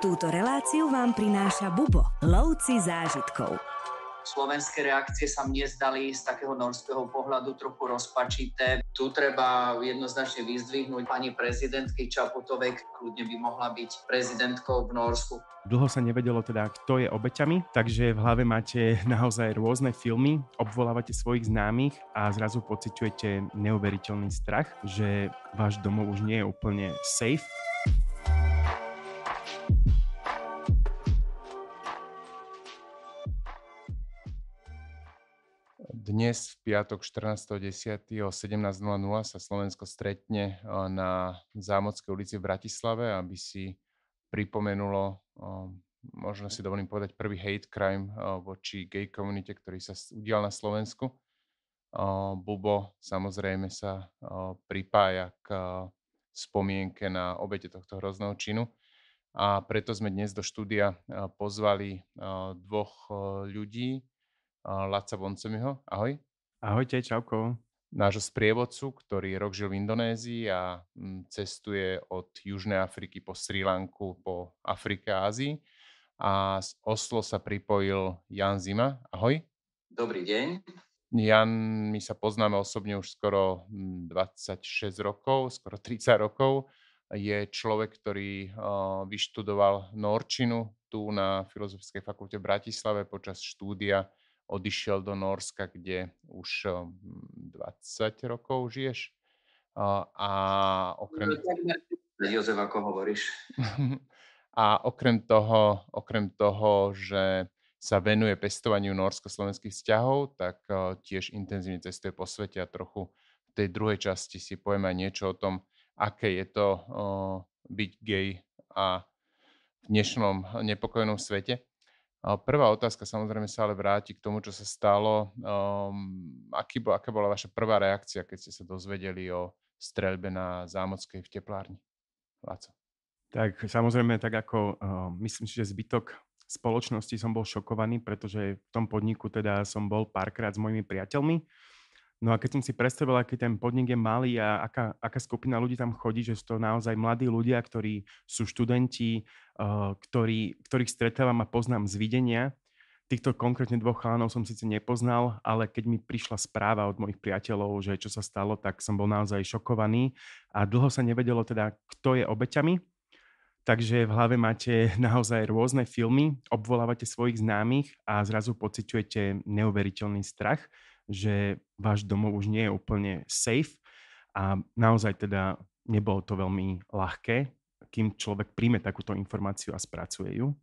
Túto reláciu vám prináša Bubo, lovci zážitkov. Slovenské reakcie sa mne zdali z takého norského pohľadu trochu rozpačité. Tu treba jednoznačne vyzdvihnúť pani prezidentky Čaputovej, kľudne by mohla byť prezidentkou v Norsku. Dlho sa nevedelo teda, kto je obeťami, takže v hlave máte naozaj rôzne filmy, obvolávate svojich známych a zrazu pociťujete neuveriteľný strach, že váš domov už nie je úplne safe. Dnes v piatok 14.10. o 17.00 sa Slovensko stretne na Zámodskej ulici v Bratislave, aby si pripomenulo, možno si dovolím povedať, prvý hate crime voči gay komunite, ktorý sa udial na Slovensku. Bubo samozrejme sa pripája k spomienke na obete tohto hrozného činu. A preto sme dnes do štúdia pozvali dvoch ľudí, Laca Boncomiho, ahoj. Ahojte, čauko. Nášho sprievodcu, ktorý rok žil v Indonézii a cestuje od Južnej Afriky po Srí Lanku, po Afrike a Ázii. A z Oslo sa pripojil Jan Zima, ahoj. Dobrý deň. Jan, my sa poznáme osobne už skoro 26 rokov, skoro 30 rokov. Je človek, ktorý vyštudoval norčinu tu na Filozofickej fakulte v Bratislave počas štúdia. Odišiel do Nórska, kde už 20 rokov žiješ. A okrem... Jozef, ako hovoríš. A okrem toho, že sa venuje pestovaniu nórsko-slovenských vzťahov, tak tiež intenzívne cestuje po svete a trochu v tej druhej časti si povieme aj niečo o tom, aké je to byť gay a v dnešnom nepokojnom svete. Prvá otázka samozrejme sa ale vráti k tomu, čo sa stalo. Aká bola vaša prvá reakcia, keď ste sa dozvedeli o streľbe na Zámodskej v teplárni? Láco. Tak samozrejme, tak ako myslím si, že zbytok spoločnosti som bol šokovaný, pretože v tom podniku teda som bol párkrát s mojimi priateľmi. No a keď som si predstavil, aký ten podnik je malý a aká skupina ľudí tam chodí, že sú to naozaj mladí ľudia, ktorí sú študenti, ktorých stretávam a poznám z videnia. Týchto konkrétne dvoch chalanov som síce nepoznal, ale keď mi prišla správa od mojich priateľov, že čo sa stalo, tak som bol naozaj šokovaný a dlho sa nevedelo teda, kto je obeťami. Takže v hlave máte naozaj rôzne filmy, obvolávate svojich známych a zrazu pociťujete neuveriteľný strach, že váš domov už nie je úplne safe a naozaj teda nebolo to veľmi ľahké, kým človek príjme takúto informáciu a spracuje ju.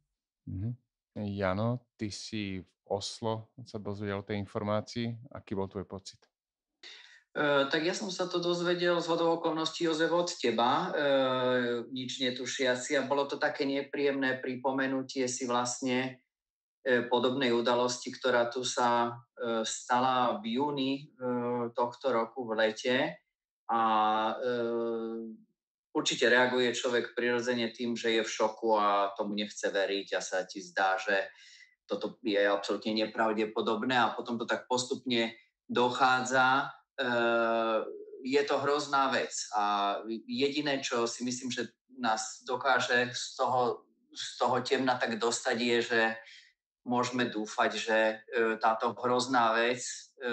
Jano, ty si v Oslo sa dozvedel o tej informácii. Aký bol tvoj pocit? Tak ja som sa to dozvedel z hodou okolností, Jozef, od teba, nič netušiaci, a bolo to také nepríjemné pripomenutie si vlastne podobnej udalosti, ktorá tu sa stala v júni tohto roku v lete a určite reaguje človek prirodzene tým, že je v šoku a tomu nechce veriť a sa ti zdá, že toto je absolútne nepravdepodobné a potom to tak postupne dochádza. Je to hrozná vec a jediné, čo si myslím, že nás dokáže z toho temna tak dostať, je, že môžeme dúfať, že táto hrozná vec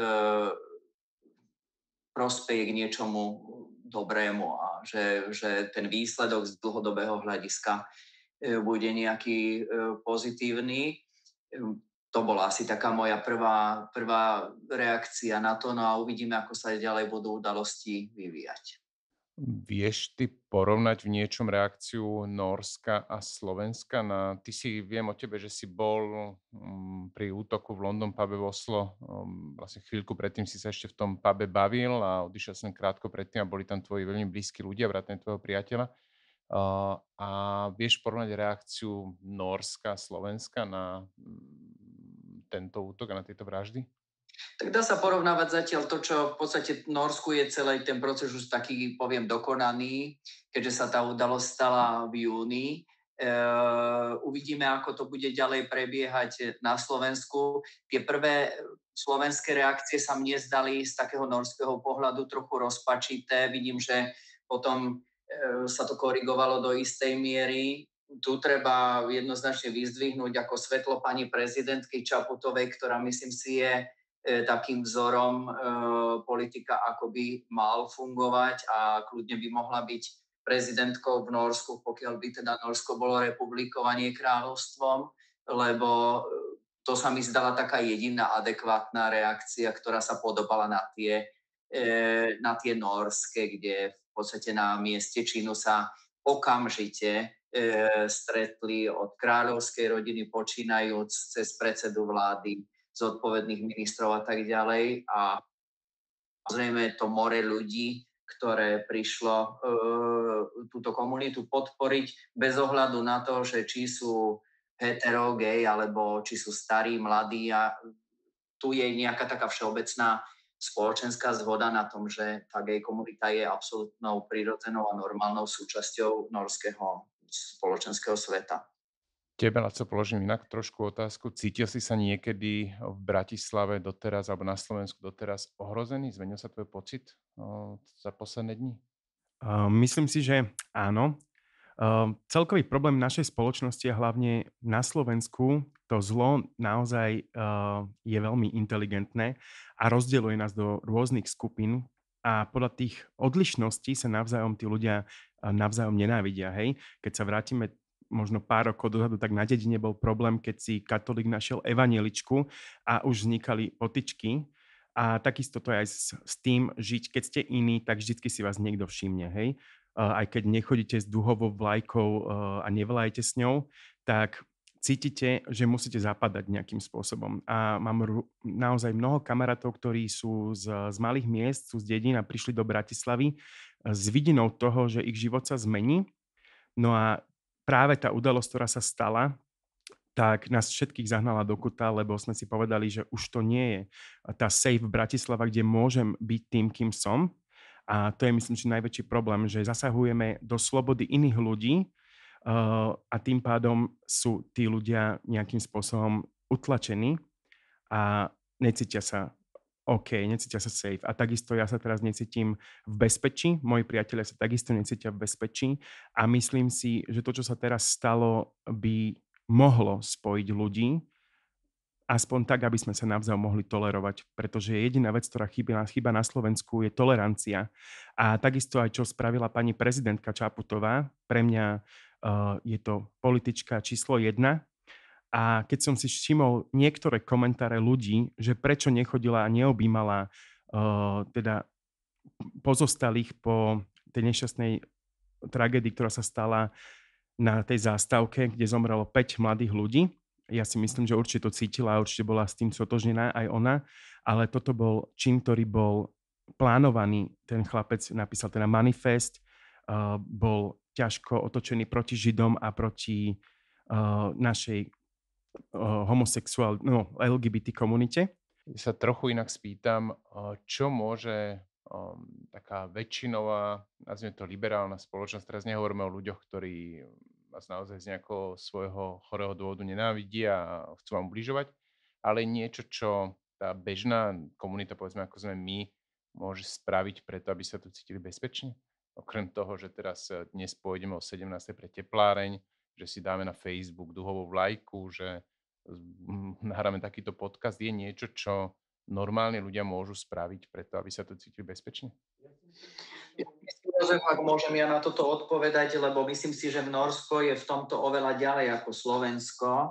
prospeje k niečomu dobrému a že ten výsledok z dlhodobého hľadiska bude nejaký pozitívny. To bola asi taká moja prvá reakcia na to, no a uvidíme, ako sa ďalej budú udalosti vyvíjať. Vieš ty porovnať v niečom reakciu Nórska a Slovenska? Ty si, viem o tebe, že si bol pri útoku v London pube v Oslo. Vlastne chvíľku predtým si sa ešte v tom pube bavil a odišiel som krátko predtým a boli tam tvoji veľmi blízki ľudia, vrátane tvojho priateľa. A vieš porovnať reakciu Nórska a Slovenska na tento útok a na tieto vraždy? Tak dá sa porovnávať zatiaľ to, čo v podstate v Norsku je celý ten proces už taký, poviem, dokonaný, keďže sa tá udalosť stala v júni. Uvidíme, ako to bude ďalej prebiehať na Slovensku. Tie prvé slovenské reakcie sa mne zdali z takého norského pohľadu trochu rozpačité. Vidím, že potom sa to korigovalo do istej miery. tu treba jednoznačne vyzdvihnúť ako svetlo pani prezidentky Čaputovej, ktorá myslím si je takým vzorom politika, ako by mal fungovať a kľudne by mohla byť prezidentkou v Norsku, pokiaľ by teda Norsko bolo republikou a nie kráľovstvom, lebo to sa mi zdala taká jediná adekvátna reakcia, ktorá sa podobala na tie norské, kde v podstate na mieste činu sa okamžite stretli od kráľovskej rodiny počínajúc cez predsedu vlády, zodpovedných ministrov a tak ďalej. A zrejme to more ľudí, ktoré prišlo túto komunitu podporiť bez ohľadu na to, že či sú hetero, gay, alebo či sú starí, mladí. A tu je nejaká taká všeobecná spoločenská zhoda na tom, že tá gay komunita je absolútnou prirodzenou a normálnou súčasťou norského spoločenského sveta. Tebe, Laco, položím inak trošku otázku. Cítil si sa niekedy v Bratislave doteraz alebo na Slovensku doteraz ohrozený? Zmenil sa tvoj pocit za posledné dni? Myslím si, že áno. Celkový problém našej spoločnosti a hlavne na Slovensku, to zlo naozaj je veľmi inteligentné a rozdeľuje nás do rôznych skupín a podľa tých odlišností sa navzájom tí ľudia navzájom nenávidia. Hej? Keď sa vrátime možno pár rokov dozadu, tak na dedine bol problém, keď si katolík našiel evanjeličku a už vznikali potyčky. A takisto to je aj s tým žiť, keď ste iní, tak vždycky si vás niekto všimne, hej. Aj keď nechodíte s duhovou vlajkou a nevolajte s ňou, tak cítite, že musíte zapadať nejakým spôsobom. A mám naozaj mnoho kamarátov, ktorí sú z malých miest, sú z dedín a prišli do Bratislavy s vidinou toho, že ich život sa zmení. No a práve tá udalosť, ktorá sa stala, tak nás všetkých zahnala do kuta, lebo sme si povedali, že už to nie je tá safe Bratislava, kde môžem byť tým, kým som. A to je, myslím, že najväčší problém, že zasahujeme do slobody iných ľudí a tým pádom sú tí ľudia nejakým spôsobom utlačení a necítia sa OK, necítia sa safe. A takisto ja sa teraz necítim v bezpečí, moji priatelia sa takisto necítia v bezpečí a myslím si, že to, čo sa teraz stalo, by mohlo spojiť ľudí, aspoň tak, aby sme sa navzájom mohli tolerovať, pretože jediná vec, ktorá chýba na Slovensku, je tolerancia. A takisto aj, čo spravila pani prezidentka Čaputová, pre mňa je to politička číslo 1. A keď som si všimol niektoré komentáre ľudí, že prečo nechodila a neobjímala teda pozostalých po tej nešťastnej tragédii, ktorá sa stala na tej zástavke, kde zomrelo 5 mladých ľudí. Ja si myslím, že určite to cítila a určite bola s tým stotožnená aj ona, ale toto bol čin, ktorý bol plánovaný. Ten chlapec napísal teda manifest, bol ťažko otočený proti Židom a proti našej LGBT komunite. Sa trochu inak spýtam, čo môže taká väčšinová, nazvime to liberálna spoločnosť, teraz nehovoríme o ľuďoch, ktorí vás naozaj z nejakého svojho chorého dôvodu nenávidia a chcú vám ubližovať, ale niečo, čo tá bežná komunita, povedzme ako sme my, môže spraviť preto, aby sa tu cítili bezpečne? Okrem toho, že teraz dnes pôjdeme o 17. pre tepláreň, že si dáme na Facebook duhovú vlajku, že nahráme takýto podcast, je niečo, čo normálni ľudia môžu spraviť preto, aby sa tu cítili bezpečne? Ak môžem ja na toto odpovedať, lebo myslím si, že Norsko je v tomto oveľa ďalej ako Slovensko,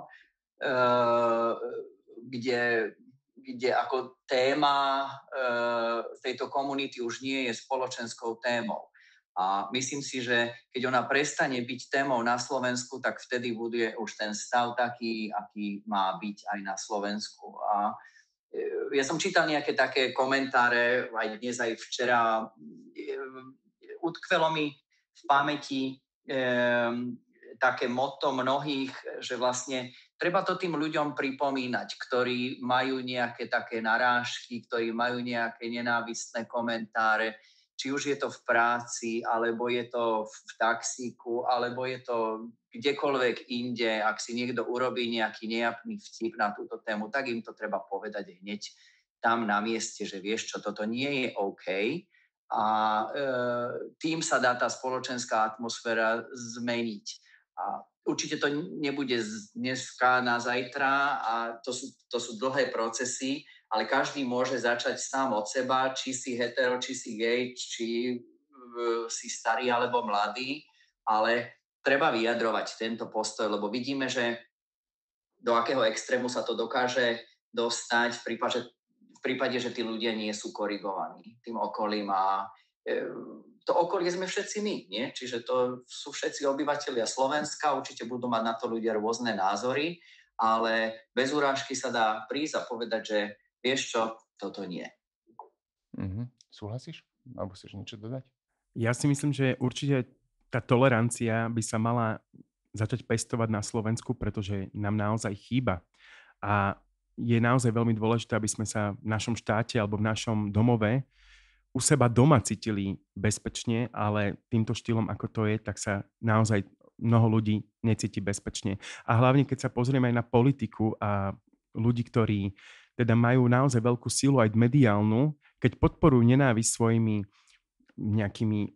kde ako téma tejto komunity už nie je spoločenskou témou. A myslím si, že keď ona prestane byť témou na Slovensku, tak vtedy bude už ten stav taký, aký má byť aj na Slovensku. A ja som čítal nejaké také komentáre, aj dnes, aj včera. Utkvelo mi v pamäti také motto mnohých, že vlastne treba to tým ľuďom pripomínať, ktorí majú nejaké také narážky, ktorí majú nejaké nenávistné komentáre, či už je to v práci, alebo je to v taxíku, alebo je to kdekoľvek inde. Ak si niekto urobí nejaký nejapný vtip na túto tému, tak im to treba povedať hneď tam na mieste, že vieš čo, toto nie je OK. A tým sa dá tá spoločenská atmosféra zmeniť. A určite to nebude z dneska na zajtra a to sú dlhé procesy, ale každý môže začať sám od seba, či si hetero, či si gej, či si starý alebo mladý, ale treba vyjadrovať tento postoj, lebo vidíme, že do akého extrému sa to dokáže dostať v prípade, že tí ľudia nie sú korigovaní tým okolím a to okolie sme všetci my, nie? Čiže to sú všetci obyvatelia Slovenska, určite budú mať na to ľudia rôzne názory, ale bez urážky sa dá prísť a povedať, že vieš čo, toto nie. Súhlasíš? Alebo chceš niečo dodať? Ja si myslím, že určite tá tolerancia by sa mala začať pestovať na Slovensku, pretože nám naozaj chýba. A je naozaj veľmi dôležité, aby sme sa v našom štáte alebo v našom domove u seba doma cítili bezpečne, ale týmto štýlom, ako to je, tak sa naozaj mnoho ľudí necíti bezpečne. A hlavne, keď sa pozrieme aj na politiku a ľudí, ktorí teda majú naozaj veľkú silu aj mediálnu, keď podporujú nenávisť svojimi nejakými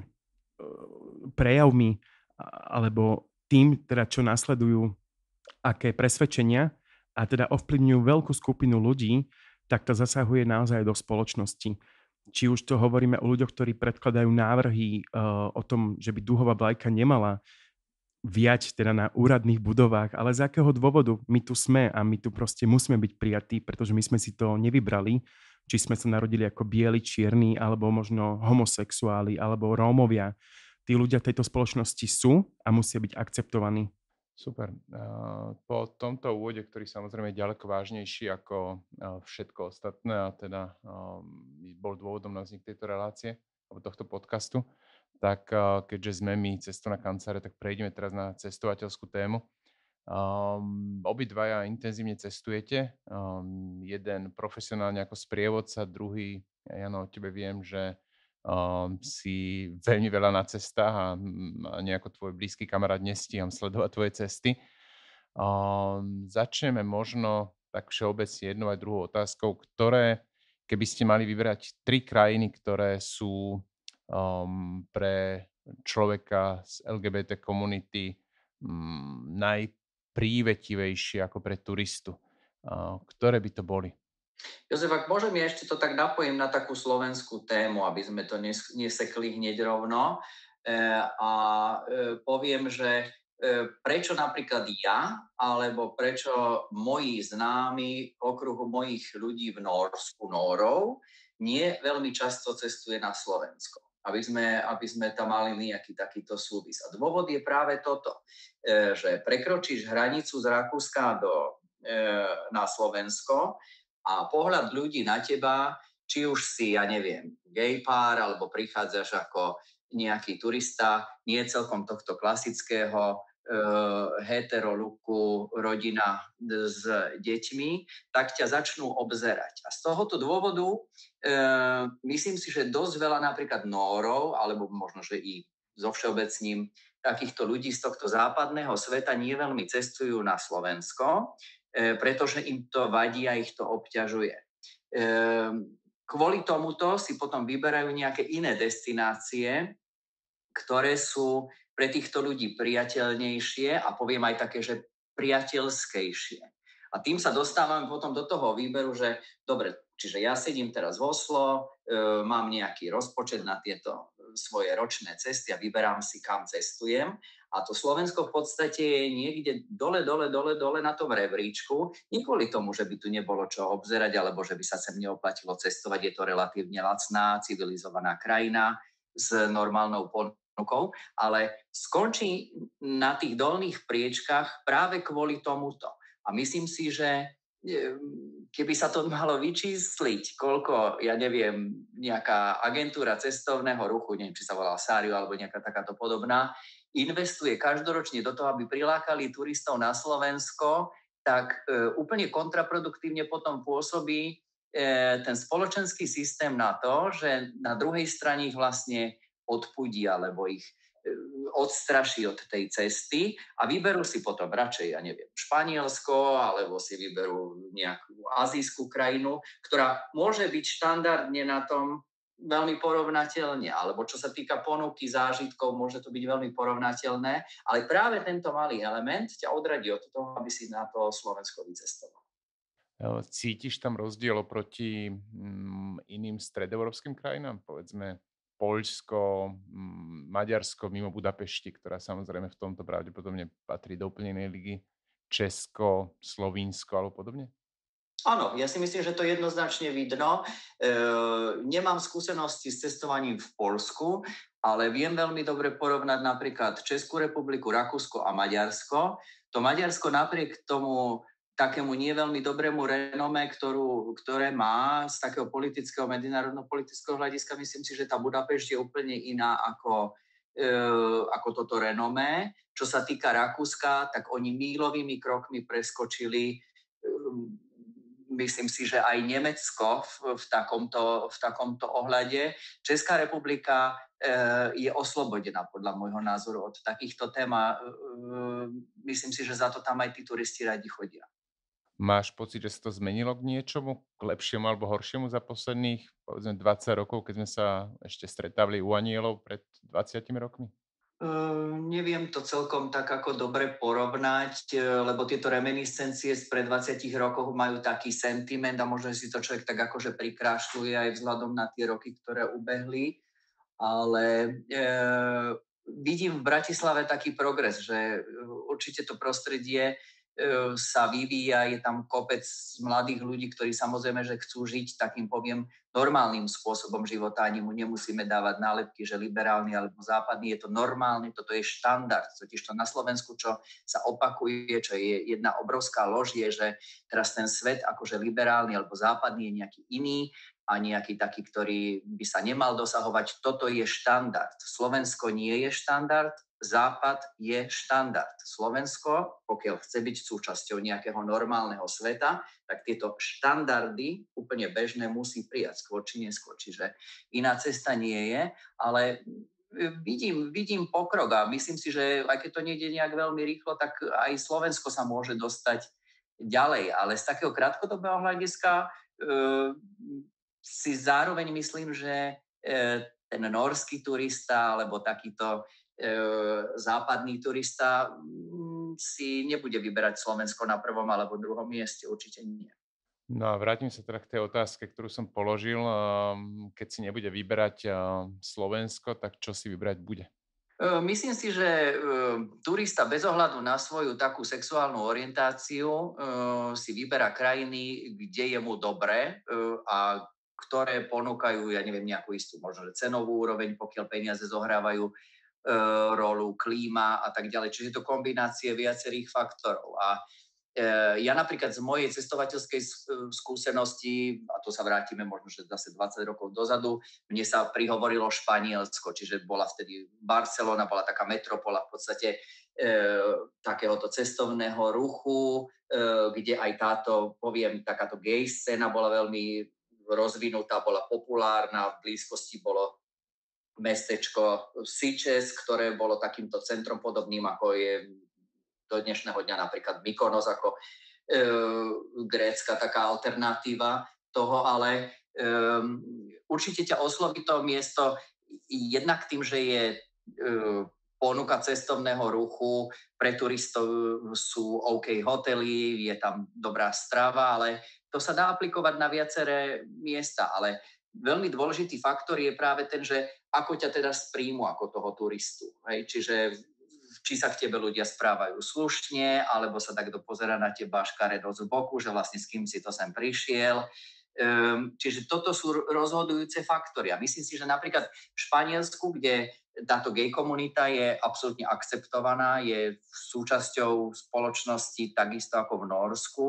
prejavmi alebo tým, teda čo nasledujú, aké presvedčenia a teda ovplyvňujú veľkú skupinu ľudí, tak to zasahuje naozaj do spoločnosti. Či už to hovoríme o ľuďoch, ktorí predkladajú návrhy o tom, že by duhová vlajka nemala viať teda na úradných budovách, ale z akého dôvodu my tu sme a my tu proste musíme byť prijatí, pretože my sme si to nevybrali, či sme sa narodili ako bieli, čierni, alebo možno homosexuáli, alebo Rómovia. Tí ľudia tejto spoločnosti sú a musia byť akceptovaní. Super. Po tomto úvode, ktorý samozrejme je ďaleko vážnejší ako všetko ostatné a teda bol dôvodom na vznik tejto relácie alebo tohto podcastu, tak keďže sme my Cestu na kanceláre, tak prejdeme teraz na cestovateľskú tému. Obidvaja intenzívne cestujete. Jeden profesionálne ako sprievodca, druhý, Jano, o tebe viem, že si veľmi veľa na cestách a nejako tvoj blízky kamarát nestíham sledovať tvoje cesty. Začneme možno tak všeobecne jednou aj druhou otázkou, ktoré, keby ste mali vybrať 3 krajiny, ktoré sú pre človeka z LGBT komunity najprívetivejšie ako pre turistu. Ktoré by to boli? Jozef, ak môžem, ja ešte to tak napojím na takú slovenskú tému, aby sme to nesekli hneď rovno poviem, že prečo napríklad ja, alebo prečo moji známi okruhu mojich ľudí v Norsku, Nórov, nie veľmi často cestuje na Slovensko. Aby sme tam mali nejaký takýto súvis. A dôvod je práve toto, že prekročíš hranicu z Rakúska na Slovensko a pohľad ľudí na teba, či už si, ja neviem, gay pár, alebo prichádzaš ako nejaký turista, nie celkom tohto klasického hetero-looku, rodina s deťmi, tak ťa začnú obzerať. A z tohoto dôvodu myslím si, že dosť veľa napríklad Nórov, alebo možno, že i so všeobecním takýchto ľudí z tohto západného sveta nie veľmi cestujú na Slovensko, pretože im to vadí a ich to obťažuje. Kvôli tomuto si potom vyberajú nejaké iné destinácie, ktoré sú pre týchto ľudí priateľnejšie a poviem aj také, že priateľskejšie. A tým sa dostávame potom do toho výberu, že dobre, čiže ja sedím teraz v Oslo, mám nejaký rozpočet na tieto svoje ročné cesty a vyberám si, kam cestujem. A to Slovensko v podstate je niekde dole na tom rebríčku. Nie kvôli tomu, že by tu nebolo čo obzerať, alebo že by sa sem neoplatilo cestovať. Je to relatívne lacná, civilizovaná krajina s normálnou ponukou, ale skončí na tých dolných priečkách práve kvôli tomuto. A myslím si, že keby sa to malo vyčísliť, koľko, ja neviem, nejaká agentúra cestovného ruchu, neviem, či sa volá Sáriu alebo nejaká takáto podobná, investuje každoročne do toho, aby prilákali turistov na Slovensko, tak úplne kontraproduktívne potom pôsobí ten spoločenský systém na to, že na druhej strane ich vlastne odpudí alebo ich odstraší od tej cesty a vyberú si potom radšej, ja neviem, Španielsko alebo si vyberú nejakú azijskú krajinu, ktorá môže byť štandardne na tom veľmi porovnateľne, alebo čo sa týka ponuky zážitkov, môže to byť veľmi porovnateľné, ale práve tento malý element ťa odradí od toho, aby si na to Slovensko vycestoval. Cítiš tam rozdiel oproti iným stredoeurópskym krajinám? Povedzme Poľsko, Maďarsko mimo Budapešti, ktorá samozrejme v tomto pravdepodobne patrí do úplne inej ligy, Česko, Slovinsko alebo podobne? Áno, ja si myslím, že to jednoznačne vidno. Nemám skúsenosti s cestovaním v Poľsku, ale viem veľmi dobre porovnať napríklad Českú republiku, Rakúsko a Maďarsko. To Maďarsko napriek tomu takému nie veľmi dobrému renome, ktoré má z takého politického, medzinárodno-politického hľadiska, myslím si, že tá Budapešť je úplne iná ako toto renome. Čo sa týka Rakúska, tak oni míľovými krokmi preskočili, myslím si, že aj Nemecko v takomto ohľade. Česká republika je oslobodená podľa môjho názoru od takýchto tém a myslím si, že za to tam aj tí turisti radi chodia. Máš pocit, že sa to zmenilo k niečomu? K lepšiemu alebo horšiemu za posledných, povedzme, 20 rokov, keď sme sa ešte stretávali u Anielov pred 20 rokmi? Neviem to celkom tak ako dobre porovnať, lebo tieto reminiscencie spred 20 rokov majú taký sentiment a možno si to človek tak akože prikrášľuje aj vzhľadom na tie roky, ktoré ubehli. Ale vidím v Bratislave taký progres, že určite to prostredie sa vyvíja, je tam kopec mladých ľudí, ktorí samozrejme, že chcú žiť takým, poviem, normálnym spôsobom života, ani mu nemusíme dávať nálepky, že liberálny alebo západný, je to normálne, toto je štandard. Totiž to na Slovensku, čo sa opakuje, čo je jedna obrovská lož, je, že teraz ten svet akože liberálny alebo západný je nejaký iný a nejaký taký, ktorý by sa nemal dosahovať. Toto je štandard. Slovensko nie je štandard, Západ je štandard. Slovensko, pokiaľ chce byť súčasťou nejakého normálneho sveta, tak tieto štandardy úplne bežné musí prijať skôr či neskôr. Čiže iná cesta nie je, ale vidím pokrok a myslím si, že aj keď to nejde nejak veľmi rýchlo, tak aj Slovensko sa môže dostať ďalej. Ale z takého krátkodobého hľadiska si zároveň myslím, že ten norský turista alebo takýto západný turista si nebude vyberať Slovensko na prvom alebo druhom mieste, určite nie. No a vrátim sa teda k tej otázke, ktorú som položil. Keď si nebude vyberať Slovensko, tak čo si vybrať bude? Myslím si, že turista bez ohľadu na svoju takú sexuálnu orientáciu si vyberá krajiny, kde je mu dobre a ktoré ponúkajú, ja neviem, nejakú istú možno, že cenovú úroveň, pokiaľ peniaze zohrávajú rolu, klíma a tak ďalej. Čiže je to kombinácie viacerých faktorov. A ja napríklad z mojej cestovateľskej skúsenosti, a to sa vrátime možno, že zase 20 rokov dozadu, mne sa prihovorilo Španielsko, čiže bola vtedy Barcelona, bola taká metropola v podstate takéhoto cestovného ruchu, kde aj takáto gay scéna bola veľmi rozvinutá, bola populárna, v blízkosti bolo mestečko Sitges, ktoré bolo takýmto centrom podobným, ako je do dnešného dňa napríklad Mykonos, ako grécka taká alternatíva toho, ale určite ťa osloví to miesto jednak tým, že je ponuka cestovného ruchu, pre turistov sú OK hotely, je tam dobrá strava, ale to sa dá aplikovať na viaceré miesta, ale veľmi dôležitý faktor je práve ten, že ako ťa teda spríjmu ako toho turistu. Hej? Čiže či sa k tebe ľudia správajú slušne, alebo sa takto pozerá na teba škaredo z boku, že vlastne s kým si to sem prišiel. Čiže toto sú rozhodujúce faktory. A myslím si, že napríklad v Španielsku, kde táto gay komunita je absolútne akceptovaná, je súčasťou spoločnosti takisto ako v Norsku,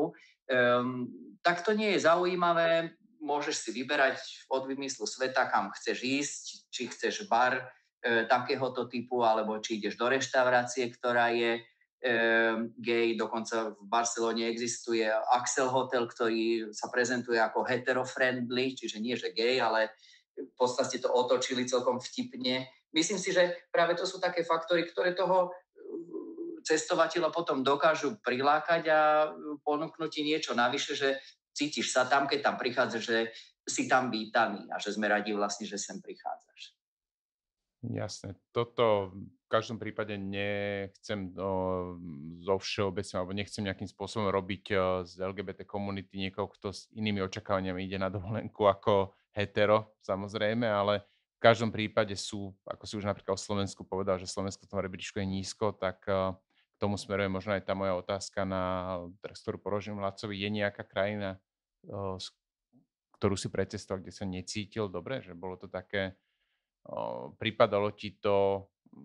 tak to nie je zaujímavé. Môžeš si vyberať od vymyslu sveta, kam chceš ísť, či chceš bar takéhoto typu, alebo či ideš do reštaurácie, ktorá je gay. Dokonca v Barcelone existuje Axel Hotel, ktorý sa prezentuje ako hetero-friendly, čiže nie, že gay, ale v podstate to otočili celkom vtipne. Myslím si, že práve to sú také faktory, ktoré toho cestovateľa potom dokážu prilákať a ponúknuť ti niečo navyše, že cítiš sa tam, keď tam prichádzaš, že si tam vítaný a že sme radi vlastne, že sem prichádzaš. Jasné. Toto v každom prípade nechcem zovšeobecne, alebo nechcem nejakým spôsobom robiť z LGBT komunity niekoho, kto s inými očakávaniami ide na dovolenku ako hetero, samozrejme, ale v každom prípade sú, ako si už napríklad o Slovensku povedal, že Slovensko v tom rebríčku je nízko, tak k tomu smeruje možno aj tá moja otázka, teraz, ktorú položím Lacovi. Je nejaká krajina, ktorú si precestoval, kde sa necítil dobre, že bolo to také, pripadalo ti to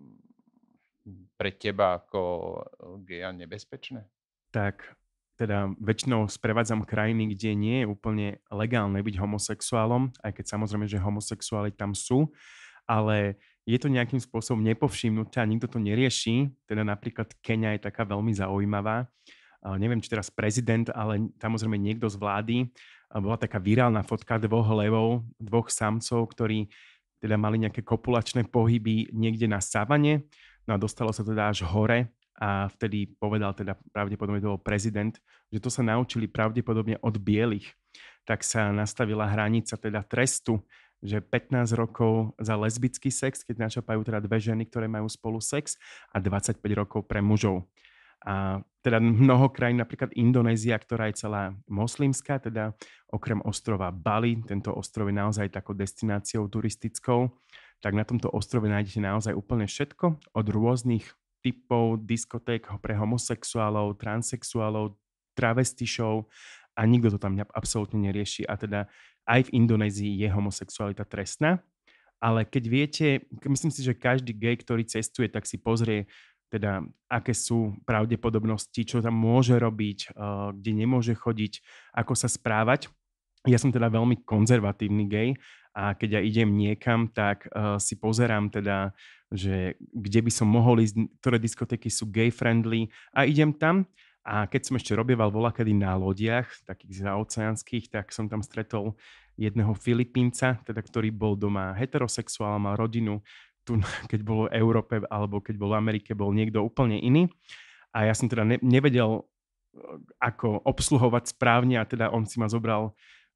pre teba ako geja nebezpečné? Tak teda väčšinou sprevádzam krajiny, kde nie je úplne legálne byť homosexuálom, aj keď samozrejme, že homosexuáli tam sú, ale je to nejakým spôsobom nepovšimnuté a nikto to nerieši. Teda napríklad Keňa je taká veľmi zaujímavá. Neviem, či teraz prezident, ale samozrejme niekto z vlády. Bola taká virálna fotka dvoch levov, dvoch samcov, ktorí teda mali nejaké kopulačné pohyby niekde na savane, no a dostalo sa teda až hore a vtedy povedal teda pravdepodobne to bol prezident, že to sa naučili pravdepodobne od bielých. Tak sa nastavila hranica teda trestu, že 15 rokov za lesbický sex, keď načapajú teda dve ženy, ktoré majú spolu sex, a 25 rokov pre mužov. A teda mnoho krajín, napríklad Indonézia, ktorá je celá moslimská, teda okrem ostrova Bali, tento ostrov je naozaj takou destináciou turistickou, tak na tomto ostrove nájdete naozaj úplne všetko, od rôznych typov diskoték pre homosexuálov, transexuálov, travestišov a nikto to tam absolútne nerieši. A teda aj v Indonézii je homosexualita trestná, ale keď viete, myslím si, že každý gej, ktorý cestuje, tak si pozrie teda aké sú pravdepodobnosti, čo tam môže robiť, kde nemôže chodiť, ako sa správať. Ja som teda veľmi konzervatívny gej a keď ja idem niekam, tak si pozerám teda, že kde by som mohol ísť, ktoré diskotéky sú gay-friendly a idem tam. A keď som ešte robieval voľakedy na lodiach, takých zaoceánskych, tak som tam stretol jedného Filipínca, teda, ktorý bol doma heterosexuál, mal rodinu. Tu, keď bol v Európe alebo keď bol v Amerike, bol niekto úplne iný. A ja som teda nevedel, ako obsluhovať správne a teda on si ma zobral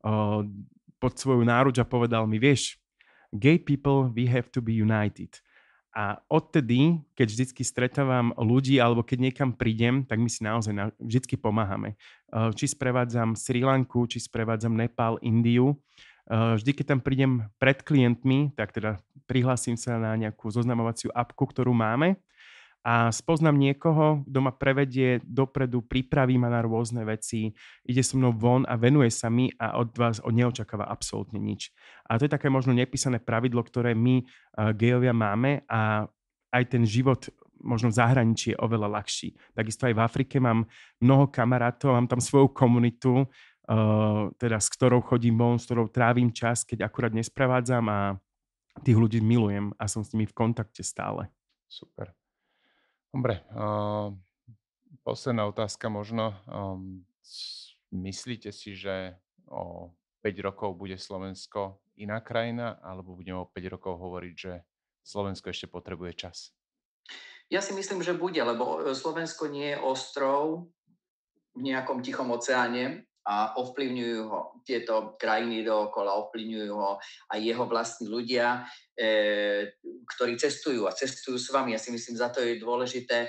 pod svoju náruč a povedal mi, vieš, gay people, we have to be united. A odtedy, keď vždycky stretávam ľudí alebo keď niekam prídem, tak my si naozaj vždycky pomáhame. Či sprevádzam Sri Lanku, či sprevádzam Nepál, Indiu. Vždy, keď tam prídem pred klientmi, tak teda prihlásim sa na nejakú zoznamovaciu apku, ktorú máme a spoznám niekoho, kto ma prevedie dopredu, pripraví ma na rôzne veci, ide so mnou von a venuje sa mi a od vás neočakáva absolútne nič. A to je také možno nepísané pravidlo, ktoré my gejovia máme a aj ten život možno v zahraničí je oveľa ľahší. Takisto aj v Afrike mám mnoho kamarátov, mám tam svoju komunitu, teda s ktorou chodím von, s ktorou trávim čas, keď akurát nesprevádzam a tých ľudí milujem a som s nimi v kontakte stále. Super. Dobre, posledná otázka možno. Myslíte si, že o 5 rokov bude Slovensko iná krajina, alebo budeme o 5 rokov hovoriť, že Slovensko ešte potrebuje čas? Ja si myslím, že bude, lebo Slovensko nie je ostrov v nejakom tichom oceáne, a ovplyvňujú ho tieto krajiny dookola, ovplyvňujú ho aj jeho vlastní ľudia, ktorí cestujú a cestujú s vami. Ja si myslím, za to je dôležité,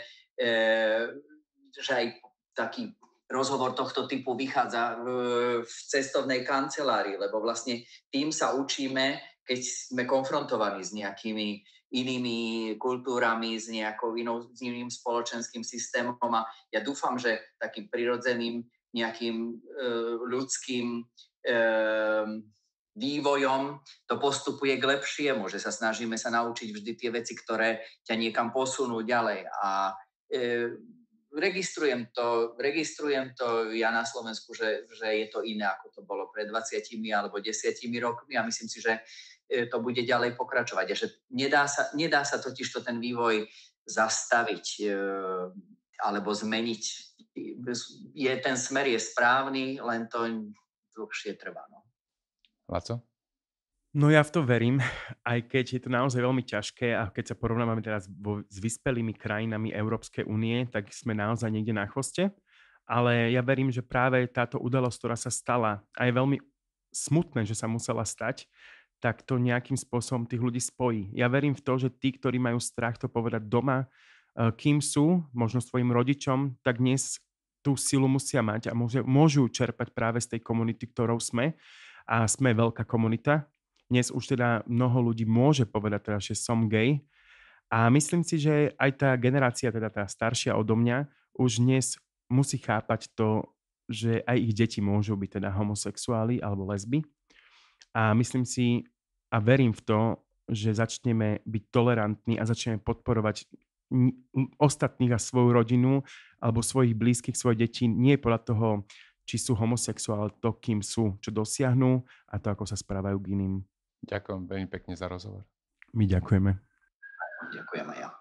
že aj taký rozhovor tohto typu vychádza v cestovnej kancelárii, lebo vlastne tým sa učíme, keď sme konfrontovaní s nejakými inými kultúrami, s iným spoločenským systémom a ja dúfam, že takým prirodzeným nejakým ľudským vývojom to postupuje k lepšiemu, že sa snažíme sa naučiť vždy tie veci, ktoré ťa niekam posunú ďalej. A registrujem to ja na Slovensku, že je to iné, ako to bolo pred 20 alebo 10 rokmi a myslím si, že to bude ďalej pokračovať. A že nedá sa totižto ten vývoj zastaviť alebo zmeniť. Ten smer je správny, len to dlhšie trvá. No. Laco? No ja v to verím, aj keď je to naozaj veľmi ťažké a keď sa porovnávame teraz s vyspelými krajinami Európskej únie, tak sme naozaj niekde na chvoste. Ale ja verím, že práve táto udalosť, ktorá sa stala, a je veľmi smutné, že sa musela stať, tak to nejakým spôsobom tých ľudí spojí. Ja verím v to, že tí, ktorí majú strach to povedať doma, kým sú, možno svojim rodičom, tak dnes tú silu musia mať a môžu čerpať práve z tej komunity, ktorou sme. A sme veľká komunita. Dnes už teda mnoho ľudí môže povedať teda, že som gay. A myslím si, že aj tá generácia, teda tá staršia odo mňa, už dnes musí chápať to, že aj ich deti môžu byť teda homosexuáli alebo lesby. A myslím si a verím v to, že začneme byť tolerantní a začneme podporovať ostatných a svoju rodinu alebo svojich blízkych, svoje deti nie podľa toho, či sú homosexuáli, to, kým sú, čo dosiahnu a to, ako sa správajú k iným. Ďakujem veľmi pekne za rozhovor. My ďakujeme. Ďakujem aj ja.